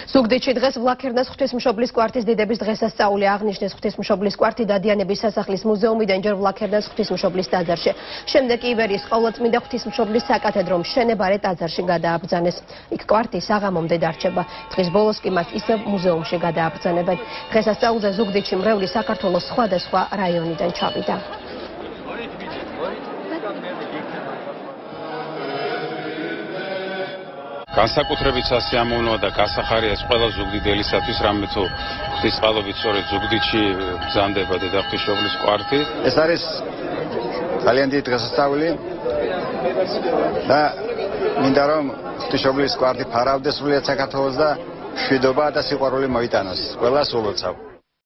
ზუგდიდში დღეს ვლაქერნას ღვთისმშობლის კვართის დიდების დღესასწაული აღნიშნეს. ღვთისმშობლის კვართი დადიანების სასახლის მუზეუმიდან ჯერ ვლაქერნას ღვთისმშობლის ტაძარში. შემდეგ კი ივერიის ყოვლადწმინდა ღვთისმშობლის საკათედრო მშენებარე ტაძარში გადააბრძანეს. იქ კვართი საღამომდე დარჩება. დღის ბოლოს კი მას ისევ მუზეუმში გადააბრძანებენ. დღესასწაულზე ზუგდიდში მრევლი საქართველოს სხვადასხვა რაიონიდან ჩავიდა. განსაკუთრებით სასიამოვნოა და გასახარია ეს ყველა ზუგდიდელისათვის, რამე თუ ღვთისმშობლობით სწორედ ზუგდიდში ბრძანდება დედა ღვთისმშობლის კვართი. ეს არის ძალიან დიდი დღესასწაული და მინდა რომ ღვთისმშობლის კვართი ფარავდეს სრულიად საქართველოს და მშვიდობა და სიყვარული მოიტანოს. ყველას ულოცავ.